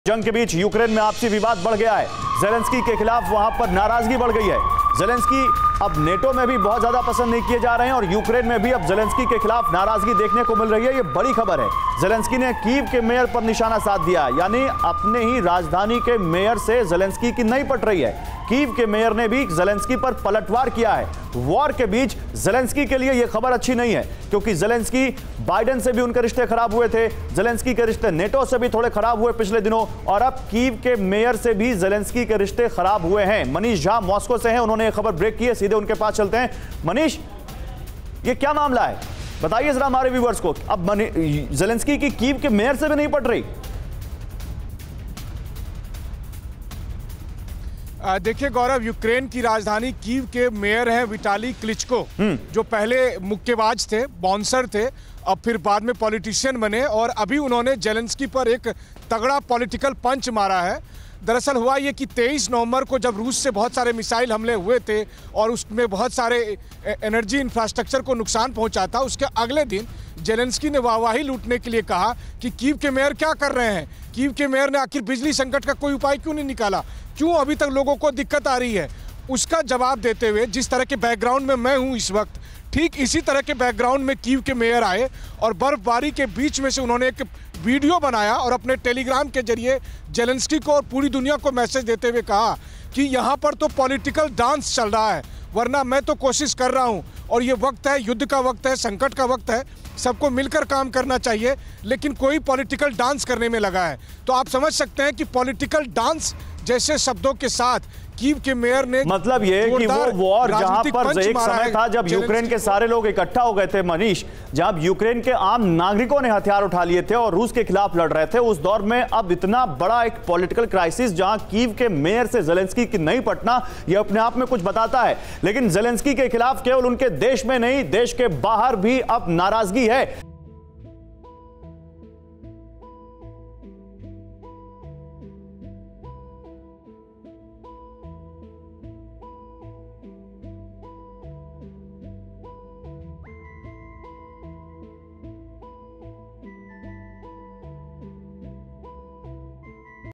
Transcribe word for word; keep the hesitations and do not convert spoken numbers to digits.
जंग के बीच यूक्रेन में आपसी विवाद बढ़ गया है। ज़ेलेंस्की के खिलाफ वहां पर नाराजगी बढ़ गई है। ज़ेलेंस्की अब नेटो में भी बहुत ज्यादा पसंद नहीं किए जा रहे हैं और यूक्रेन में भी अब ज़ेलेंस्की के खिलाफ नाराजगी देखने को मिल रही है। ये बड़ी खबर है। ज़ेलेंस्की ने कीव के मेयर पर निशाना साध दिया, यानी अपने ही राजधानी के मेयर से ज़ेलेंस्की की नहीं पट रही है। कीव के मेयर ने भी ज़ेलेंस्की पर पलटवार किया है। वॉर के बीच ज़ेलेंस्की के लिए यह खबर अच्छी नहीं है, क्योंकि ज़ेलेंस्की बाइडेन से भी उनके रिश्ते खराब हुए थे। ज़ेलेंस्की के रिश्ते नेटो से भी थोड़े खराब हुए पिछले दिनों, और अब कीव के मेयर से भी ज़ेलेंस्की के रिश्ते खराब हुए हैं। मनीष झा मॉस्को से हैं, उन्होंने यह खबर ब्रेक की है, सीधे उनके पास चलते हैं। मनीष, ये क्या मामला है, बताइए जरा हमारे व्यूअर्स को। अब ज़ेलेंस्की की कीव के मेयर से भी नहीं पट रही। देखिए गौरव, यूक्रेन की राजधानी कीव के मेयर हैं विटाली क्लिचको, जो पहले मुक्केबाज थे, बाउंसर थे, अब फिर बाद में पॉलिटिशियन बने, और अभी उन्होंने ज़ेलेंस्की पर एक तगड़ा पॉलिटिकल पंच मारा है। दरअसल हुआ ये कि तेईस नवंबर को जब रूस से बहुत सारे मिसाइल हमले हुए थे और उसमें बहुत सारे एनर्जी इंफ्रास्ट्रक्चर को नुकसान पहुंचा था, उसके अगले दिन ज़ेलेंस्की ने वाहवाही लूटने के लिए कहा कि कीव के मेयर क्या कर रहे हैं, कीव के मेयर ने आखिर बिजली संकट का कोई उपाय क्यों नहीं निकाला, क्यों अभी तक लोगों को दिक्कत आ रही है। उसका जवाब देते हुए, जिस तरह के बैकग्राउंड में मैं हूं इस वक्त, ठीक इसी तरह के बैकग्राउंड में कीव के मेयर आए और बर्फबारी के बीच में से उन्होंने एक वीडियो बनाया और अपने टेलीग्राम के जरिए ज़ेलेंस्की को और पूरी दुनिया को मैसेज देते हुए कहा कि यहाँ पर तो पॉलिटिकल डांस चल रहा है, वरना मैं तो कोशिश कर रहा हूँ और ये वक्त है, युद्ध का वक्त है, संकट का वक्त है, सबको मिलकर काम करना चाहिए, लेकिन कोई पॉलिटिकल डांस करने में लगा है। तो आप समझ सकते हैं कि पॉलिटिकल डांस जैसे शब्दों के साथ कीव के मेयर ने, मतलब ये कि वो वॉर जहां पर एक समय था जब यूक्रेन के सारे लोग इकट्ठा हो गए थे मनीष, जब यूक्रेन के आम नागरिकों ने हथियार उठा लिए थे और रूस के खिलाफ लड़ रहे थे, उस दौर में अब इतना बड़ा एक पॉलिटिकल क्राइसिस जहां कीव के मेयर से ज़ेलेंस्की की नहीं पटना, यह अपने आप में कुछ बताता है। लेकिन ज़ेलेंस्की के खिलाफ केवल उनके देश में नहीं, देश के बाहर भी अब नाराजगी है।